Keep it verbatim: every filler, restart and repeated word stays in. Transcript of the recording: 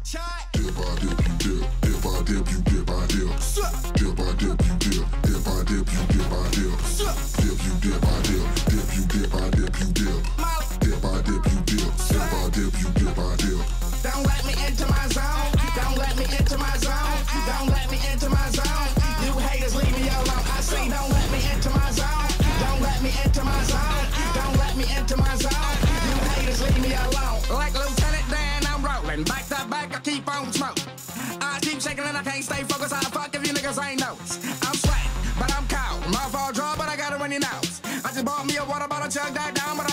Dip, I dip, you dip. Dip, I dip, you dip, I dip. Dip, I dip, you dip. Dip, I dip, you dip, I dip. Dip, you dip, I dip. Dip, you dip, I dip, you dip. Dip, I dip, you dip. Dip, I dip, you dip, I dip. Don't let me into my zone. Don't let me into my zone. Don't let me into my zone. You haters, leave me alone. I say don't let me into my zone. Don't let me into my zone. Don't let me into my zone. You haters, leave me alone. Like Lieutenant Dan, I'm rolling. Back to back, I keep on smoking. I keep shaking and I can't stay focused. I fuck if you niggas ain't noticed. I'm sweating, but I'm cold. My fault draw, but I got it when you know. I just bought me a water bottle, chug that down, but